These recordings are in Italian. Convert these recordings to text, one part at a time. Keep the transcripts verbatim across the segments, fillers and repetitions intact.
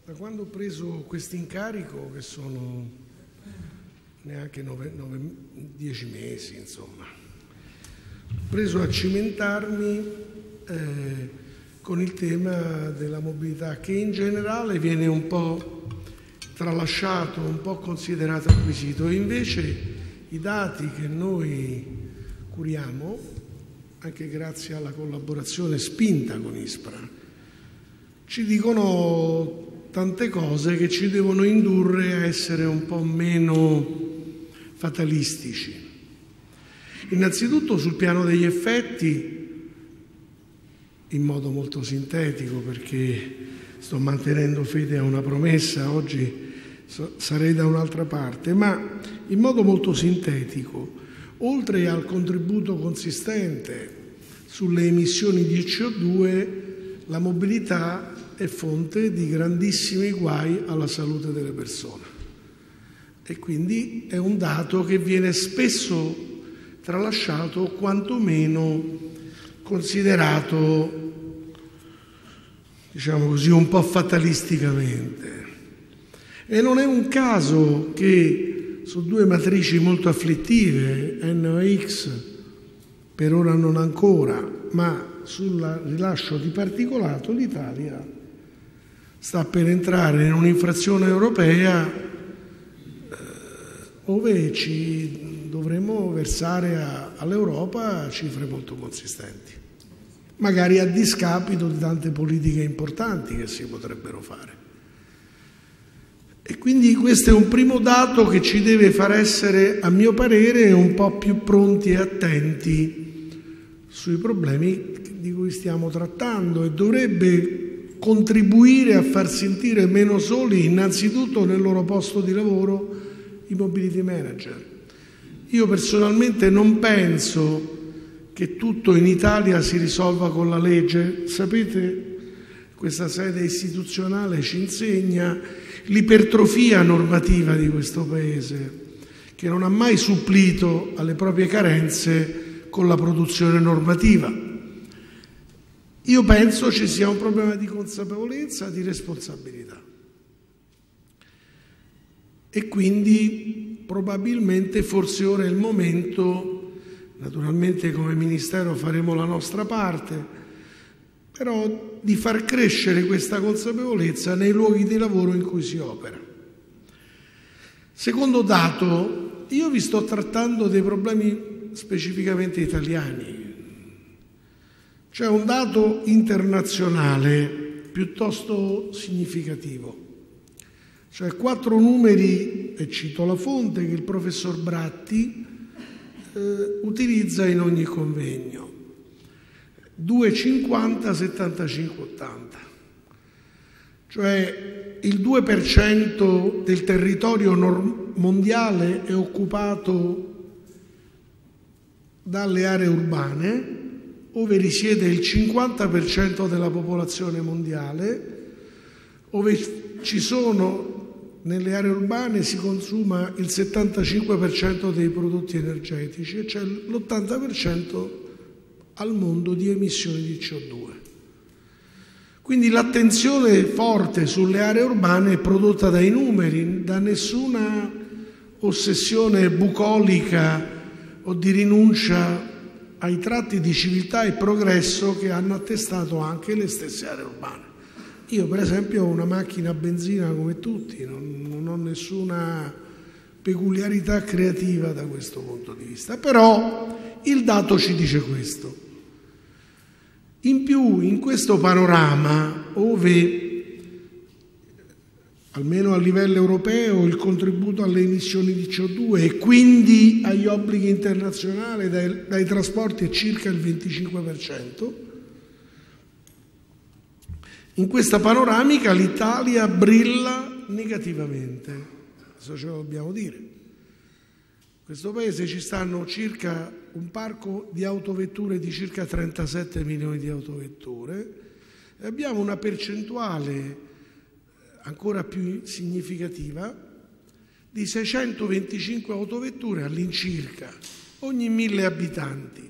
Da quando ho preso questo incarico, che sono neanche nove, nove, dieci mesi, insomma, ho preso a cimentarmi eh, con il tema della mobilità, che in generale viene un po' tralasciato, un po' considerato acquisito, e invece i dati che noi curiamo, anche grazie alla collaborazione spinta con ISPRA, ci dicono tante cose che ci devono indurre a essere un po' meno fatalistici. Innanzitutto sul piano degli effetti, in modo molto sintetico, perché sto mantenendo fede a una promessa, oggi sarei da un'altra parte, ma in modo molto sintetico, oltre al contributo consistente sulle emissioni di C O due, la mobilità è fonte di grandissimi guai alla salute delle persone, e quindi è un dato che viene spesso tralasciato o quantomeno considerato, diciamo così, un po' fatalisticamente. E non è un caso che su due matrici molto afflittive, N O X per ora non ancora, ma sul rilascio di particolato, l'Italia sta per entrare in un'infrazione europea eh, dove ci dovremo versare a, all'Europa cifre molto consistenti, magari a discapito di tante politiche importanti che si potrebbero fare. E quindi questo è un primo dato che ci deve far essere, a mio parere, un po' più pronti e attenti sui problemi di cui stiamo trattando, e dovrebbe contribuire a far sentire meno soli, innanzitutto nel loro posto di lavoro, i mobility manager. Io personalmente non penso che tutto in Italia si risolva con la legge. Sapete, questa sede istituzionale ci insegna l'ipertrofia normativa di questo Paese, che non ha mai supplito alle proprie carenze con la produzione normativa. Io penso ci sia un problema di consapevolezza, di responsabilità, e quindi probabilmente forse ora è il momento, naturalmente come Ministero faremo la nostra parte, però di far crescere questa consapevolezza nei luoghi di lavoro in cui si opera. Secondo dato, io vi sto trattando dei problemi specificamente italiani. C'è un dato internazionale piuttosto significativo, cioè quattro numeri, e cito la fonte che il professor Bratti eh, utilizza in ogni convegno: due, cinquanta, settantacinque, ottanta. Cioè il due per cento del territorio mondiale è occupato dalle aree urbane, dove risiede il cinquanta per cento della popolazione mondiale, dove ci sono, nelle aree urbane si consuma il settantacinque per cento dei prodotti energetici, e c'è l'ottanta per cento al mondo di emissioni di C O due. Quindi l'attenzione forte sulle aree urbane è prodotta dai numeri, da nessuna ossessione bucolica o di rinuncia ai tratti di civiltà e progresso che hanno attestato anche le stesse aree urbane. Io per esempio ho una macchina a benzina come tutti, non, non ho nessuna peculiarità creativa da questo punto di vista, però il dato ci dice questo. In più, in questo panorama, ove almeno a livello europeo il contributo alle emissioni di C O due e quindi agli obblighi internazionali dai, dai trasporti è circa il venticinque per cento, in questa panoramica l'Italia brilla negativamente, questo ce lo dobbiamo dire. In questo Paese ci stanno circa un parco di autovetture di circa trentasette milioni di autovetture, e abbiamo una percentuale ancora più significativa di seicentoventicinque autovetture all'incirca ogni mille abitanti,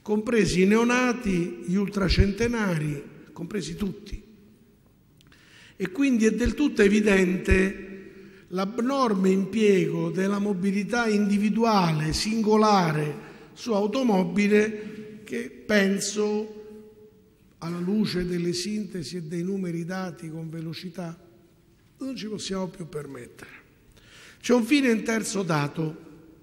compresi i neonati, gli ultracentenari, compresi tutti. E quindi è del tutto evidente l'abnorme impiego della mobilità individuale, singolare, su automobile, che penso, alla luce delle sintesi e dei numeri dati con velocità, non ci possiamo più permettere. C'è un fine in terzo dato.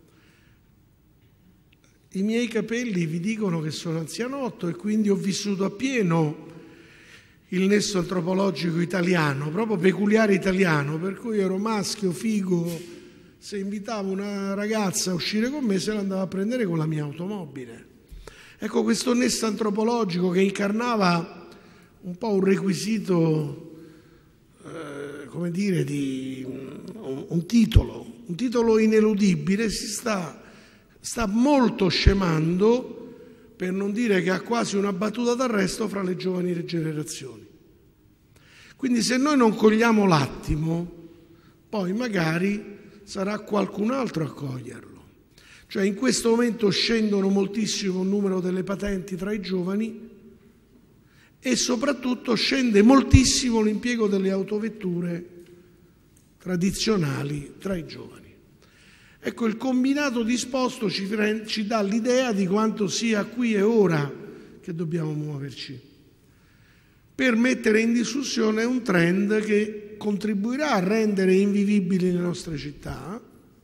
I miei capelli vi dicono che sono anzianotto e quindi ho vissuto appieno il nesso antropologico italiano, proprio peculiare italiano, per cui ero maschio, figo, se invitavo una ragazza a uscire con me se la andavo a prendere con la mia automobile. Ecco, questo nesso antropologico che incarnava un po' un requisito, eh, come dire, di un, un titolo, un titolo ineludibile, si sta, sta molto scemando, per non dire che ha quasi una battuta d'arresto fra le giovani generazioni. Quindi se noi non cogliamo l'attimo, poi magari sarà qualcun altro a coglierlo. Cioè in questo momento scendono moltissimo il numero delle patenti tra i giovani e soprattutto scende moltissimo l'impiego delle autovetture tradizionali tra i giovani. Ecco, il combinato disposto ci, ci dà l'idea di quanto sia qui e ora che dobbiamo muoverci per mettere in discussione un trend che contribuirà a rendere invivibili le nostre città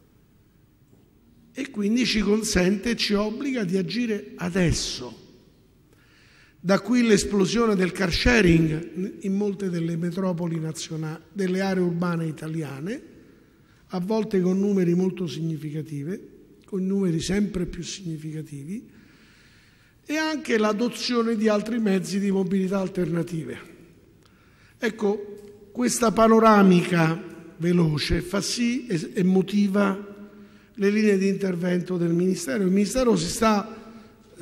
e quindi ci consente e ci obbliga di agire adesso. Da qui l'esplosione del car sharing in molte delle metropoli nazionali, delle aree urbane italiane, a volte con numeri molto significativi, con numeri sempre più significativi, e anche l'adozione di altri mezzi di mobilità alternative. Ecco, questa panoramica veloce fa sì e, e motiva le linee di intervento del Ministero. Il Ministero si sta, eh,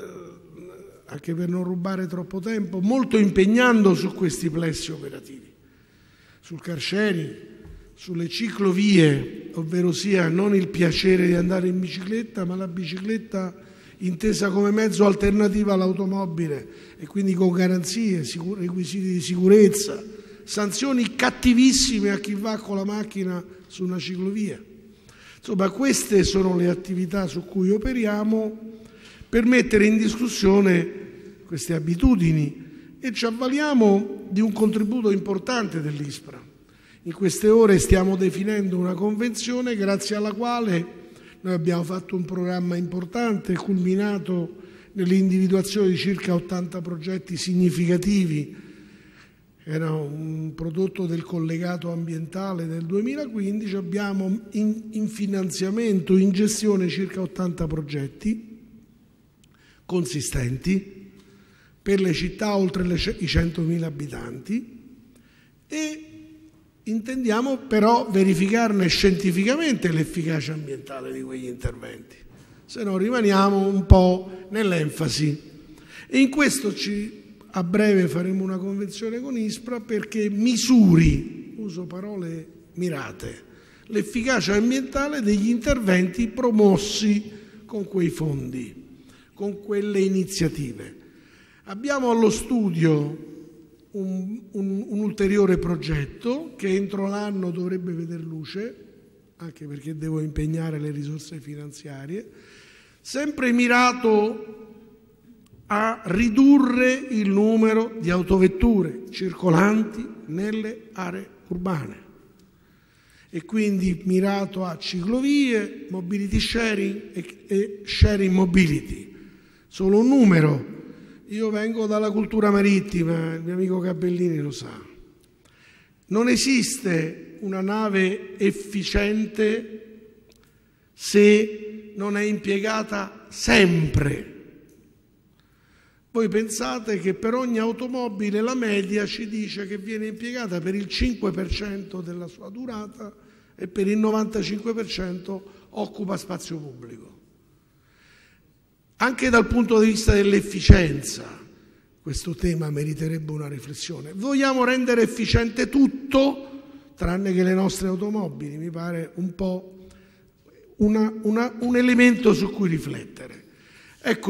anche per non rubare troppo tempo, molto impegnando su questi plessi operativi, sul car sharing, sulle ciclovie, ovvero sia non il piacere di andare in bicicletta, ma la bicicletta intesa come mezzo alternativo all'automobile e quindi con garanzie, requisiti di sicurezza, sanzioni cattivissime a chi va con la macchina su una ciclovia. Insomma, queste sono le attività su cui operiamo per mettere in discussione queste abitudini e ci avvaliamo di un contributo importante dell'ISPRA. In queste ore stiamo definendo una convenzione grazie alla quale noi abbiamo fatto un programma importante, culminato nell'individuazione di circa ottanta progetti significativi. Era un prodotto del collegato ambientale del duemilaquindici, abbiamo in, in finanziamento, in gestione circa ottanta progetti consistenti per le città oltre le, i centomila abitanti e intendiamo però verificarne scientificamente l'efficacia ambientale di quegli interventi, se no rimaniamo un po' nell'enfasi. E in questo ci, a breve faremo una convenzione con ISPRA perché misuri, uso parole mirate, l'efficacia ambientale degli interventi promossi con quei fondi, con quelle iniziative. Abbiamo allo studio Un, un, un ulteriore progetto che entro l'anno dovrebbe vedere luce, anche perché devo impegnare le risorse finanziarie, sempre mirato a ridurre il numero di autovetture circolanti nelle aree urbane e quindi mirato a ciclovie, mobility sharing e, e sharing mobility. Solo un numero. Io vengo dalla cultura marittima, il mio amico Cabellini lo sa. Non esiste una nave efficiente se non è impiegata sempre. Voi pensate che per ogni automobile la media ci dice che viene impiegata per il cinque per cento della sua durata e per il novantacinque per cento occupa spazio pubblico. Anche dal punto di vista dell'efficienza, questo tema meriterebbe una riflessione. Vogliamo rendere efficiente tutto, tranne che le nostre automobili, mi pare un po' una, una, un elemento su cui riflettere.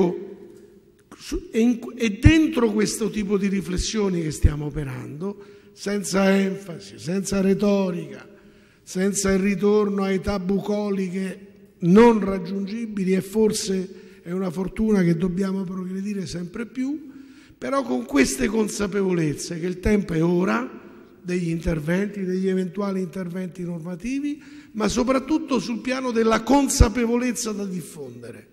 Ecco, e dentro questo tipo di riflessioni che stiamo operando, senza enfasi, senza retorica, senza il ritorno ai tabucoliche non raggiungibili, e forse è una fortuna che dobbiamo progredire sempre più, però con queste consapevolezze che il tempo è ora degli interventi, degli eventuali interventi normativi, ma soprattutto sul piano della consapevolezza da diffondere.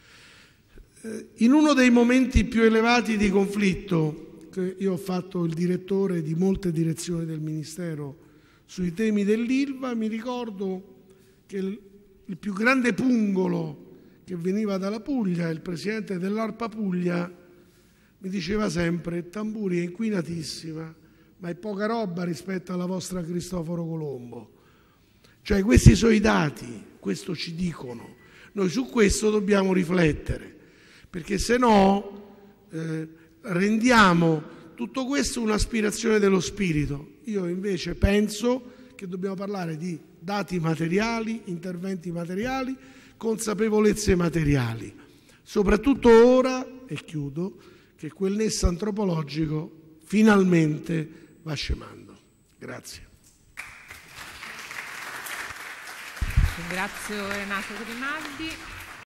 In uno dei momenti più elevati di conflitto, che io ho fatto il direttore di molte direzioni del Ministero sui temi dell'Ilva, mi ricordo che il, il più grande pungolo che veniva dalla Puglia, il presidente dell'ARPA Puglia, mi diceva sempre: Tamburi è inquinatissima, ma è poca roba rispetto alla vostra Cristoforo Colombo. Cioè, questi sono i dati, questo ci dicono. Noi su questo dobbiamo riflettere, perché se no eh, rendiamo tutto questo un'aspirazione dello spirito. Io invece penso che dobbiamo parlare di dati materiali, interventi materiali, consapevolezze materiali, soprattutto ora, e chiudo, che quel nesso antropologico finalmente va scemando. Grazie. Ringrazio Renato Grimaldi.